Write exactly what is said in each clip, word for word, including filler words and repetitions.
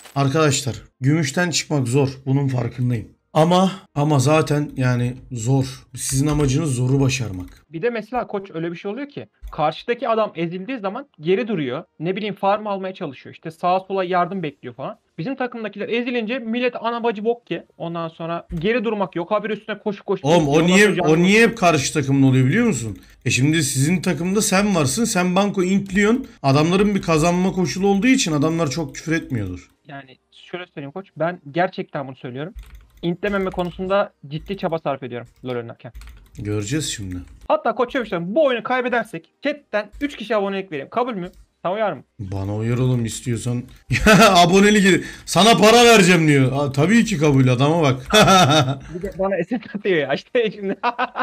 Arkadaşlar gümüşten çıkmak zor. Bunun farkındayım. Ama ama zaten yani zor. Sizin amacınız zoru başarmak. Bir de mesela koç öyle bir şey oluyor ki karşıdaki adam ezildiği zaman geri duruyor. Ne bileyim farm almaya çalışıyor. İşte sağa sola yardım bekliyor falan. Bizim takımdakiler ezilince millet ana bacı bok ki. Ondan sonra geri durmak yok. Habire üstüne koşu koşu. Oğlum o bekliyor. niye Ondan sonra o canlı- niye hep karşı takımın oluyor biliyor musun? E şimdi sizin takımda sen varsın. Sen banko intliyorsun. Adamların bir kazanma koşulu olduğu için adamlar çok küfür etmiyordur. Yani şöyle söyleyeyim koç. Ben gerçekten bunu söylüyorum. İntlememe konusunda ciddi çaba sarf ediyorum LoL oynarken. Göreceğiz şimdi. Hatta koç şöyle bir şey söyleyeyim. Bu oyunu kaybedersek chatten üç kişi abonelik vereyim. Kabul mü? Sana uyar mı? Bana uyar oğlum istiyorsan. Ya abonelik sana para vereceğim diyor. Ha, tabii ki kabul adama bak. Bir de bana S S atıyor ya işte şimdi.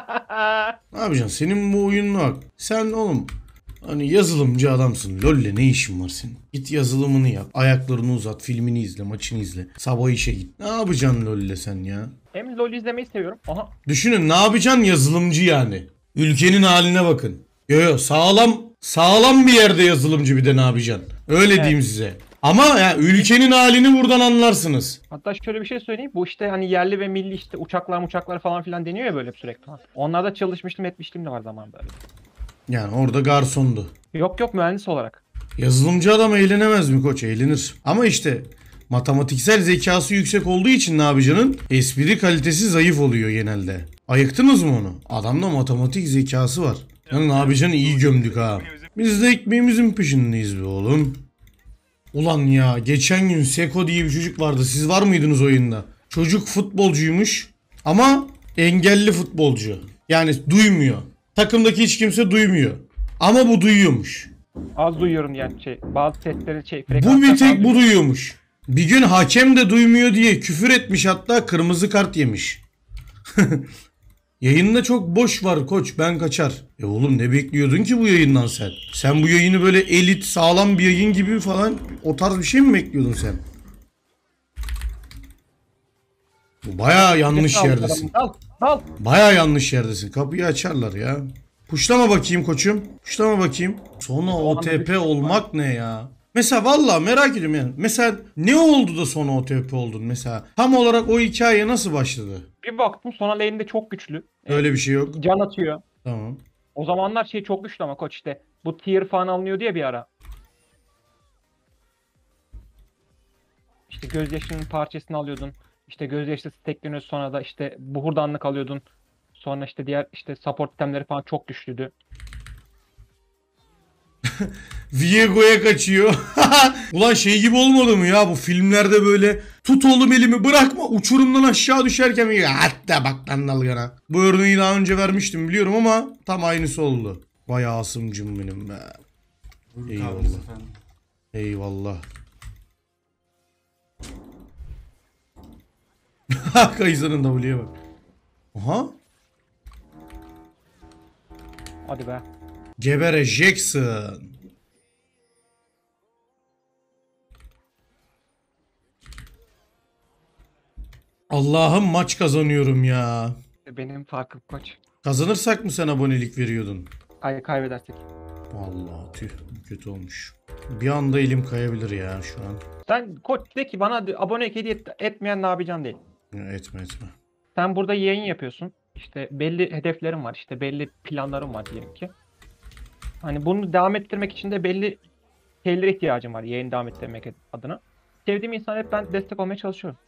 Ne yapacaksın? Senin bu oyununa bak. Sen oğlum hani yazılımcı adamsın. LoL'le ne işin var senin? Git yazılımını yap. Ayaklarını uzat. Filmini izle. Maçını izle. Sabah işe git. Ne yapacaksın LoL'le sen ya? Hem LoL izlemeyi seviyorum. Aha. Düşünün ne yapacaksın yazılımcı yani. Ülkenin haline bakın. Yo yo sağlam sağlam bir yerde yazılımcı bir de ne yapacaksın? Öyle Evet. diyeyim size. Ama ya ülkenin halini buradan anlarsınız. Hatta şöyle bir şey söyleyeyim. Bu işte hani yerli ve milli işte uçaklar uçaklar falan filan deniyor ya böyle sürekli. Onlarda çalışmıştım etmiştim de var zamanında. Öyle. Yani orada garsondu. Yok yok mühendis olarak. Yazılımcı adam eğlenemez mi koç? Eğlenir. Ama işte matematiksel zekası yüksek olduğu için ne yapacaksın? Espri kalitesi zayıf oluyor genelde. Ayıktınız mı onu? Adamda matematik zekası var. Yani ne yapacaksın? İyi gömdük ha. Biz de ekmeğimizin peşindeyiz be oğlum. Ulan ya geçen gün Seko diye bir çocuk vardı. Siz var mıydınız oyunda? Çocuk futbolcuymuş ama engelli futbolcu. Yani duymuyor. Takımdaki hiç kimse duymuyor. Ama bu duyuyormuş. Az duyuyorum yani şey. Bazı sesleri şey. Bu frekanslar bir falan tek bu duyuyorum. duyuyormuş. Bir gün hakem de duymuyor diye küfür etmiş, hatta kırmızı kart yemiş. Yayında çok boş var koç, ben kaçar. E oğlum ne bekliyordun ki bu yayından sen? Sen bu yayını böyle elit sağlam bir yayın gibi falan o tarz bir şey mi bekliyordun sen? Bu baya yanlış Sesini aldık yerdesin. adamın. Al. Al. Baya yanlış yerdesin. Kapıyı açarlar ya. Puşlama bakayım koçum. Puşlama bakayım. Sonra O T P olmak ne ya? Mesela valla merak ediyorum yani. Mesela ne oldu da sonra O T P oldun mesela? Tam olarak o hikaye nasıl başladı? Bir baktım sonra lane'de çok güçlü. Öyle bir şey yok. Can atıyor. Tamam. O zamanlar şey çok güçlü ama koç işte. Bu tier falan alınıyor diye bir ara. İşte gözyaşının parçasını alıyordun. İşte gözyaşı stackleniyor sonra da işte buhurdanlık alıyordun. Sonra işte diğer işte support itemleri falan çok güçlüydü. Viego'ya kaçıyor. Ulan şey gibi olmadı mı ya bu filmlerde böyle tut oğlum elimi bırakma uçurumdan aşağı düşerken ya hatta bak lan dalgana. Bu örneği daha önce vermiştim biliyorum ama tam aynısı oldu. Vay Asım'cım benim be. Eyvallah. Eyvallah. Kayısının W'ye bak. Aha. Hadi be. Gebereceksin. Allah'ım maç kazanıyorum ya. Benim farkım koç. Kazanırsak mı sen abonelik veriyordun? Ay kaybedersek. Vallahi tüh kötü olmuş. Bir anda elim kayabilir ya şu an. Sen koç de ki bana abone hediye et- etmeyen ne yapacaksın değil. Ya etme etme. Sen burada yayın yapıyorsun. İşte belli hedeflerin var. İşte belli planların var diyelim ki. Hani bunu devam ettirmek için de belli şeylere ihtiyacım var. Yayını devam ettirmek adına. Sevdiğim insan hep ben destek olmaya çalışıyorum.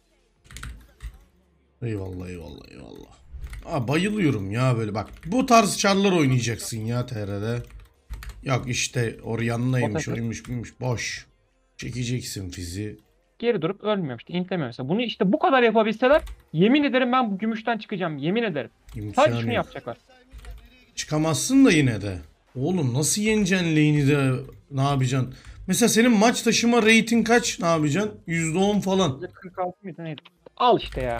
Eyvallah eyvallah eyvallah. Aa, bayılıyorum ya böyle bak. Bu tarz çarlar oynayacaksın ya T R'de. Yok işte Orianna'ymış oymuş buymuş boş. Çekeceksin fizi. Geri durup ölmüyorum işte. İntlemiyorum mesela. Bunu işte bu kadar yapabilseler yemin ederim ben bu gümüşten çıkacağım. Yemin ederim. İmkanı Sadece şunu yok. yapacaklar. Çıkamazsın da yine de. Oğlum nasıl yeneceksin lane'i de ne yapacaksın? Mesela senin maç taşıma rate'in kaç ne yapacaksın? yüzde on falan. kırk altı mıydı neydi? Al işte ya.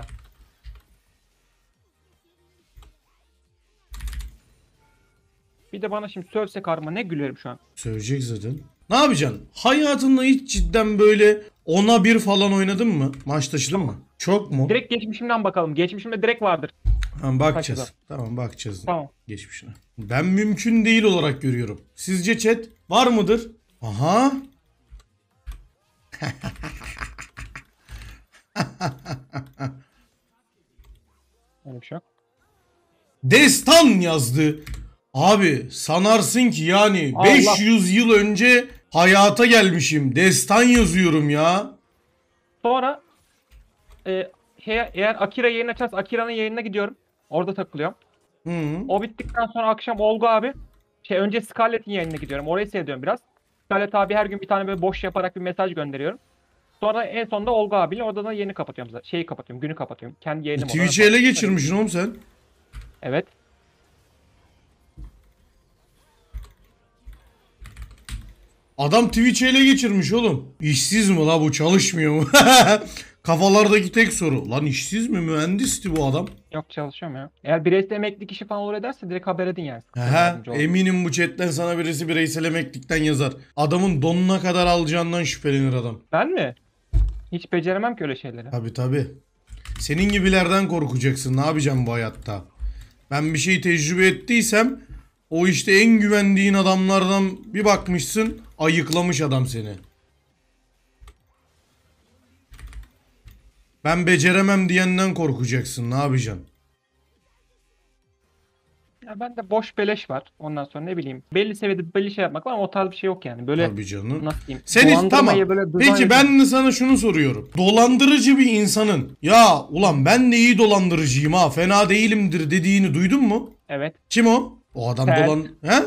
Bir de bana şimdi sövse karma ne gülerim şu an. Sövecek zaten. Ne yapacaksın? Hayatında hiç cidden böyle ona bir falan oynadın mı? Maç taşıdın mı? Çok mu? Direkt geçmişimden bakalım. Geçmişimde direkt vardır. Tamam bakacağız. Taşıdım. Tamam bakacağız. Tamam. Geçmişine. Ben mümkün değil olarak görüyorum. Sizce chat var mıdır? Aha. Öyle bir şey yok. Destan yazdı. Abi sanarsın ki yani Allah. beş yüz yıl önce hayata gelmişim. Destan yazıyorum ya. Sonra e, he- eğer Akira yayın açarsa Akira'nın yayınına gidiyorum. Orada takılıyorum. Hı -hı. O bittikten sonra akşam Olgu abi şey önce Scarlett'in yayınına gidiyorum. Orayı seyrediyorum biraz. Scarlett abi her gün bir tane böyle boş yaparak bir mesaj gönderiyorum. Sonra en sonunda Olgu abiyle orada da yayını kapatıyorum zaten. Şeyi kapatıyorum, günü kapatıyorum. Kendi yayınım olarak Twitch'i ele kapatıyorum. geçirmişsin oğlum sen. Evet. Adam Twitch'i ele geçirmiş oğlum. İşsiz mi la bu, çalışmıyor mu? Kafalardaki tek soru. Lan işsiz mi, mühendisti bu adam? Yok, çalışıyorum ya. Eğer bireysel emeklilik işi falan olur ederse direkt haber edin yani. He, eminim bu chatten sana birisi bireysel emeklilikten yazar. Adamın donuna kadar alacağından şüphelenir adam. Ben mi? Hiç beceremem ki öyle şeyleri. Tabi tabi. Senin gibilerden korkacaksın. Ne yapacağım bu hayatta? Ben bir şey tecrübe ettiysem o işte en güvendiğin adamlardan bir bakmışsın, ayıklamış adam seni. Ben beceremem diyenden korkacaksın. Ne yapacaksın? Ya bende boş beleş var. Ondan sonra ne bileyim. Belli seviyede belli şey yapmak var ama o tarz bir şey yok yani. Böyle Tabii canım. nasıl diyeyim? Sen tamam. Dolandırmayı böyle Peki design- ben de sana şunu soruyorum. Dolandırıcı bir insanın ya ulan ben de iyi dolandırıcıyım ha, fena değilimdir dediğini duydun mu? Evet. Kim o? O adam Sen. dolan... He?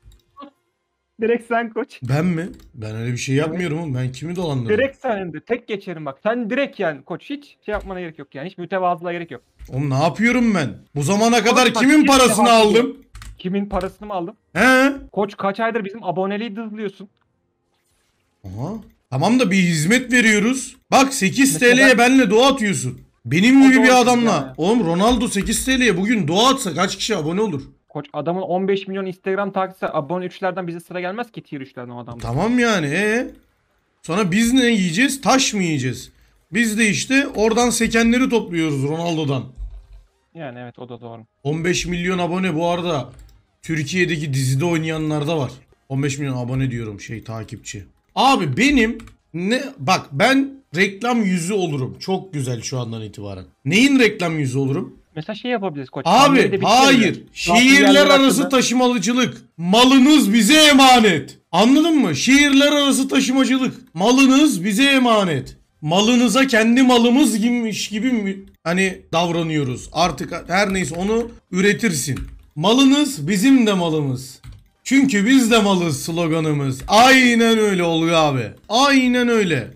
Direkt sen koç. Ben mi? Ben öyle bir şey yapmıyorum oğlum. Ben kimi dolandırdım? Direkt sen de. Tek geçerim bak. Sen direkt yani koç. Hiç şey yapmana gerek yok yani. Hiç mütevazılığa gerek yok. Oğlum ne yapıyorum ben? Bu zamana kadar bak, kimin kimse parasını haklı aldım? Kimin parasını mı aldın? He? Koç kaç aydır bizim aboneliği dızlıyorsun. Aha. Tamam da bir hizmet veriyoruz. Bak sekiz Mesela TL'ye ben- benle dua atıyorsun. Benim O gibi bir doğru adamla. yani. Oğlum Ronaldo sekiz TL'ye bugün dua atsa kaç kişi abone olur? Koç adamın on beş milyon Instagram takipçisi, abone üçlerden bize sıra gelmez ki tier üçlerden o adamda. Tamam yani. Ee? Sonra biz ne yiyeceğiz? Taş mı yiyeceğiz? Biz de işte oradan sekenleri topluyoruz Ronaldo'dan. Yani evet, o da doğru. on beş milyon abone bu arada Türkiye'deki dizide oynayanlar da var. on beş milyon abone diyorum, şey, takipçi. Abi benim ne bak, ben reklam yüzü olurum. Çok güzel şu andan itibaren. Neyin reklam yüzü olurum? Mesela şey yapabiliriz koç. Pandemi de Abi bitti hayır. ya. Şehirler Yerler arası hakkında- taşımacılık. Malınız bize emanet. Anladın mı? Şehirler arası taşımacılık. Malınız bize emanet. Malınıza kendi malımız gibiymiş gibi mi hani davranıyoruz? Artık her neyse onu üretirsin. Malınız bizim de malımız. Çünkü biz de malız sloganımız. Aynen öyle Olga abi. Aynen öyle.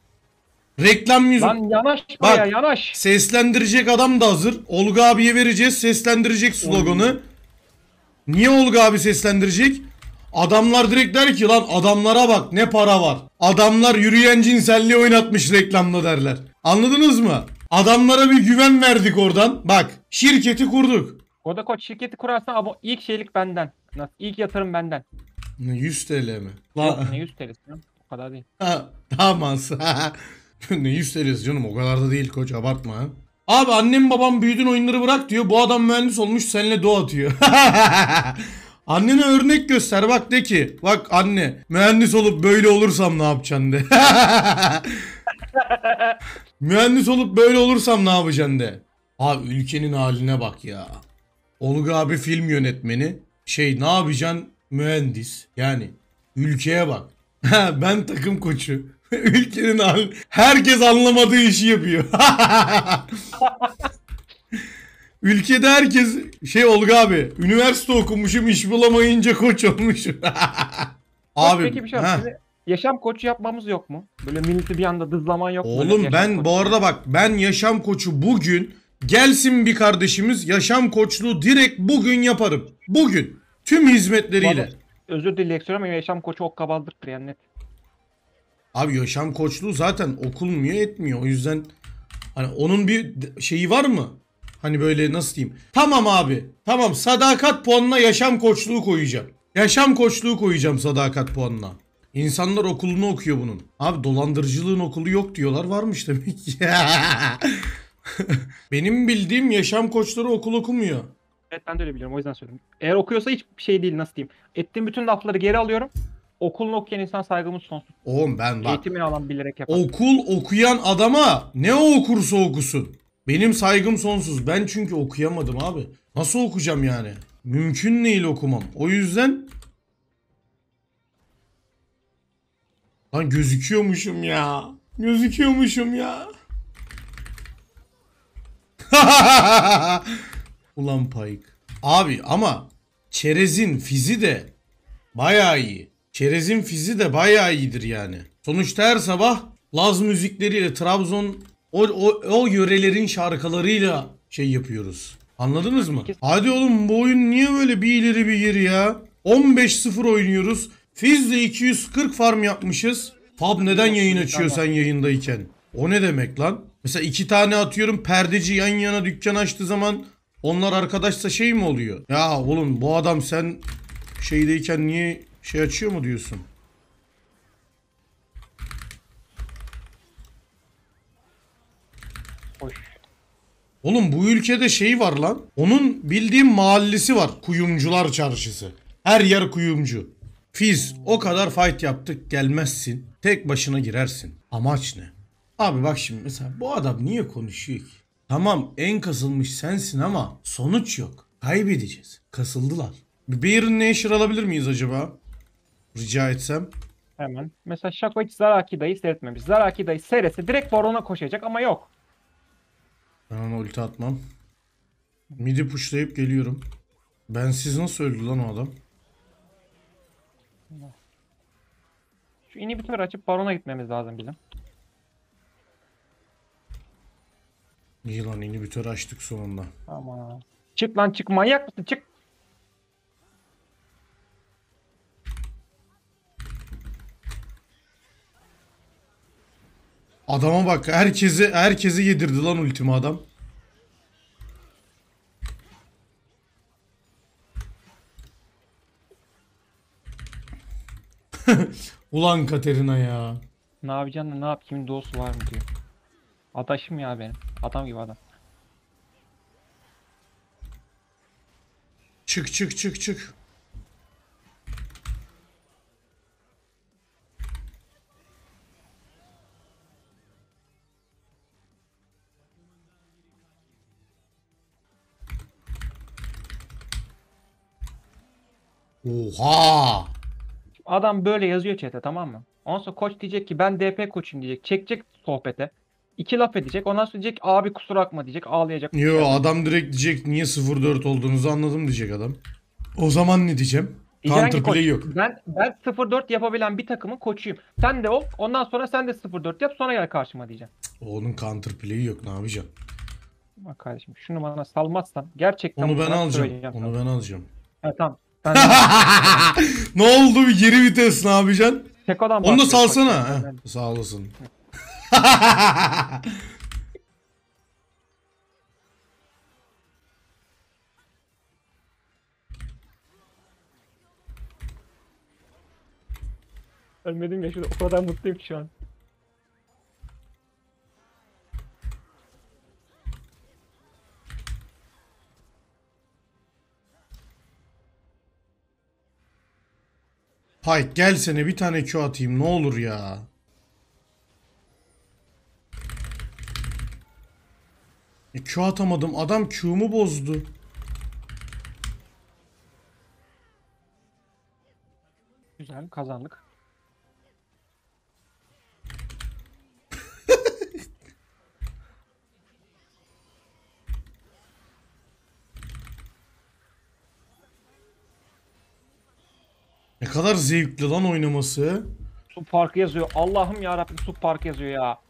Reklam yüzü. Lan yanaş Bak, buraya, yanaş. seslendirecek adam da hazır. Olga abiye vereceğiz seslendirecek sloganı. Niye Olga abi seslendirecek? Adamlar direkt der ki lan adamlara bak ne para var. Adamlar yürüyen cinselliği oynatmış reklamda derler. Anladınız mı? Adamlara bir güven verdik oradan. Bak, şirketi kurduk. O da koç, şirketi kurarsan abo ilk şeylik benden. Nasıl? İlk yatırım benden. yüz TL mi? Yok Lan. ne yüz T L'si ya? O kadar değil. Ha, tamam. Ne yüz TL'si canım, o kadar da değil koç, abartma ha. Abi annem babam büyüdün oyunları bırak diyor. Bu adam mühendis olmuş seninle dua atıyor. Annene örnek göster, bak de ki bak anne, mühendis olup böyle olursam ne yapacaksın de. Mühendis olup böyle olursam ne yapacaksın de. Abi ülkenin haline bak ya. Olga abi film yönetmeni. Şey, ne yapacaksın? Mühendis. Yani ülkeye bak. Ben takım koçu. Ülkenin hali. Herkes anlamadığı işi yapıyor. Ülkede herkes şey, Olga abi, üniversite okumuşum iş bulamayınca koç olmuşum. Abi, peki bir şey heh. var. Şimdi yaşam koçu yapmamız yok mu? Böyle milleti bir anda dızlaman yok mu? Böyle Oğlum yaşam ben koçu. bu arada bak, ben yaşam koçu bugün gelsin bir kardeşimiz, yaşam koçluğu direkt bugün yaparım. Bugün. Tüm hizmetleriyle. Vallahi özür dileyerek söylüyorum ama yaşam koçu hokkabazlıktır yani, net. Abi yaşam koçluğu zaten okulmuyor etmiyor. O yüzden hani onun bir şeyi var mı? Hani böyle nasıl diyeyim? Tamam abi. Tamam, sadakat puanına yaşam koçluğu koyacağım. Yaşam koçluğu koyacağım sadakat puanına. İnsanlar okulunu okuyor bunun. Abi dolandırıcılığın okulu yok diyorlar. Varmış demek ki. Benim bildiğim yaşam koçları okul okumuyor. Evet, ben de öyle biliyorum, o yüzden söylüyorum. Eğer okuyorsa hiçbir şey değil, nasıl diyeyim. Ettiğim bütün lafları geri alıyorum. Okulunu okuyan insan saygımız sonsuz. Oğlum ben bak. Eğitimini alan bilerek yapar. Okul okuyan adama ne o okursa okusun. Benim saygım sonsuz. Ben çünkü okuyamadım abi. Nasıl okuyacağım yani? Mümkün değil okumam. O yüzden lan gözüküyormuşum ya. Gözüküyormuşum ya. Ulan Payık. Abi ama çerezin fizi de bayağı iyi. Çerezin fizi de bayağı iyidir yani. Sonuçta her sabah Laz müzikleriyle Trabzon o, o, o yörelerin şarkılarıyla şey yapıyoruz. Anladınız mı? Hadi oğlum bu oyun niye böyle bir ileri bir geri ya? on beş sıfır oynuyoruz. Fiz'de iki yüz kırk farm yapmışız. Pub neden yayın açıyor sen yayındayken? O ne demek lan? Mesela iki tane atıyorum perdeci yan yana dükkan açtığı zaman onlar arkadaşsa şey mi oluyor? Ya oğlum bu adam sen şeydeyken niye şey açıyor mu diyorsun? Hoş. Oğlum bu ülkede şey var lan. Onun bildiğim mahallesi var. Kuyumcular çarşısı. Her yer kuyumcu. Fiz o kadar fight yaptık gelmezsin. Tek başına girersin. Amaç ne? Abi bak şimdi mesela bu adam niye konuşuyor ki? Tamam en kasılmış sensin ama sonuç yok. Kaybedeceğiz. Kasıldılar. Bir Baron Nashor alabilir miyiz acaba? Rica etsem. Hemen. Mesela Şako hiç Zaraki dayı seyretmemiş. Zaraki dayı seyretse direkt Baron'a koşacak ama yok. Ben ona ulti atmam. Midi pushlayıp geliyorum. Bensiz nasıl öldü lan o adam? Şu inhibitör açıp Baron'a gitmemiz lazım bizim. İyi lan inhibitör açtık sonunda. Ama çık lan çık, manyak mısın, çık. Adama bak herkesi herkesi yedirdi lan ultimi adam. Ulan Katerina ya. Ne yapacaksın, ne yap, kimin doğusu var mı diyor. Adaşım ya benim. Adam gibi adam. Çık çık çık çık. Oha. Adam böyle yazıyor chat'e, tamam mı? Ondan sonra koç diyecek ki ben D P koçum diyecek. Çekecek sohbete. İki laf edecek. Ondan sonra diyecek abi kusura bakma diyecek. Ağlayacak. Yo adam direkt diyecek niye sıfır dört olduğunuzu anladım diyecek adam. O zaman ne diyeceğim? Diyeceksin ki Counterplay koç, yok. Ben ben sıfır dört yapabilen bir takımın koçuyum. Sen de ol. Ondan sonra sen de sıfır dört yap. Sonra gel karşıma diyeceğim. Onun counterplay'i yok ne yapacaksın? Bak kardeşim şunu bana salmazsan gerçekten Onu ben sana alacağım. söyleyeceğim Onu sana. ben alacağım. Ha, tamam. Sen de Ne oldu bir geri vites ne yapacaksın? Teko'dan Onu da bahsediyor salsana. koç. Heh, sağ olasın. Ölmedim ya, şurada o kadar mutluyum ki şu an. Pike gelsene bir tane Q atayım ne olur ya. E, Q atamadım adam Q'mu bozdu. Güzel, kazandık. Ne kadar zevkli lan oynaması. Su farkı yazıyor. Allah'ım ya Rabbim, su farkı yazıyor ya.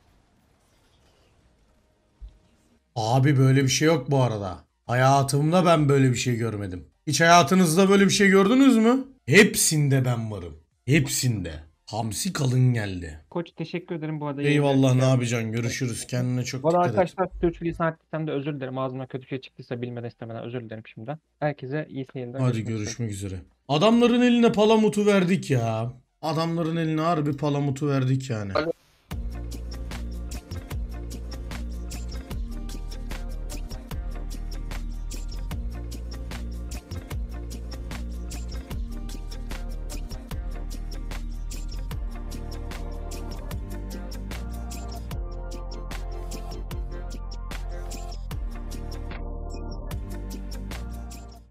Abi böyle bir şey yok bu arada. Hayatımda ben böyle bir şey görmedim. Hiç hayatınızda böyle bir şey gördünüz mü? Hepsinde ben varım. Hepsinde. Hamsi kalın geldi. Koç teşekkür ederim bu arada. Eyvallah ne Yani. yapacaksın görüşürüz kendine çok Bu arada dikkat et. arkadaşlar sürçülisan ettiysem de özür dilerim. Ağzımdan kötü bir şey çıktıysa bilmeden istemeden özür dilerim şimdiden. Herkese iyi seyirler. Hadi Görüşmek üzere. görüşmek üzere. Adamların eline palamutu verdik ya. Adamların eline harbi palamutu verdik yani.